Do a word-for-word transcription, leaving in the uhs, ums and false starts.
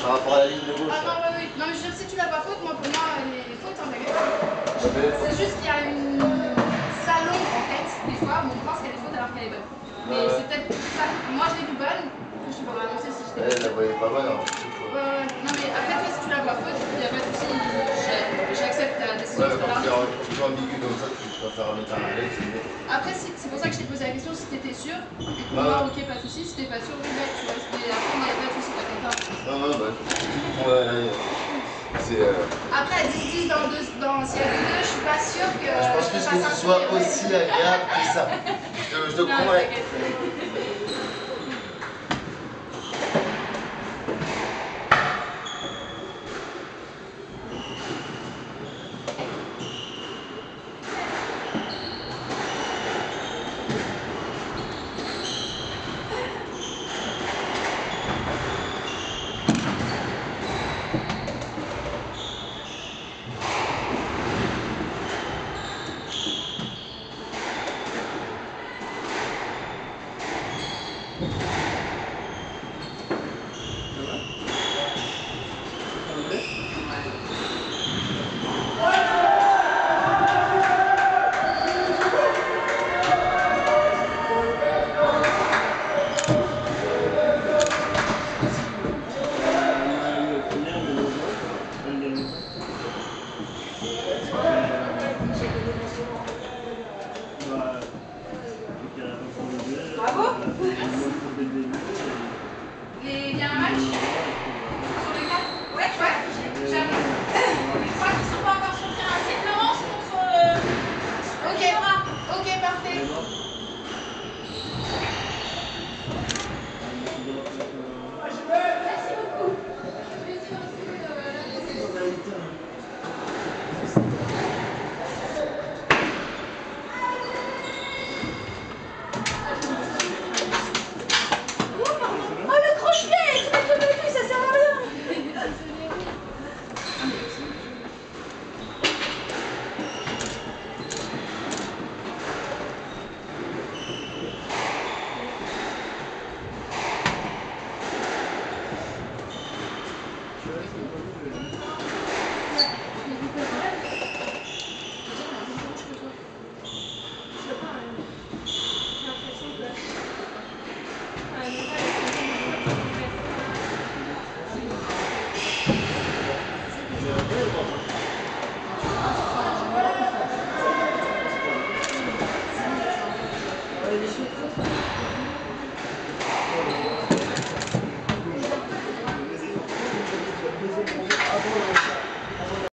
Par rapport à la ligne de gauche. Ah non, oui, oui. Non, mais je veux dire, si tu la vois faute, moi pour moi, elle est faute en fait. C'est juste qu'il y a une salon en fait, des fois, où on pense qu'elle est faute alors qu'elle est bonne. Mais ouais. C'est peut-être ça. Moi je l'ai vu bonne, je peux pas annoncer si je t'ai. Elle la voyait pas bonne alors. Ouais, ouais. Non, mais après, toi, si tu la vois faute, il n'y a pas de souci. J'accepte ta décision. Ouais, mais quand tu es ambigu comme ça, tu préfères remettre un arrêt, c'est mieux. Après, c'est pour ça que je t'ai posé la question si t'étais sûr. Et pour moi, ok, pas de souci. Si t'es pas sûr, oui, ouais, tu restes. Mais après, il n'y a pas de souci, t'inquiète pas. Non, non, bah. Ouais, c'est. Euh... Après, à dix dix dans deux, dans s'il y a deux, je suis pas sûre que. Je pense que ce soit aussi agréable que ça. Je te, je te non, promets.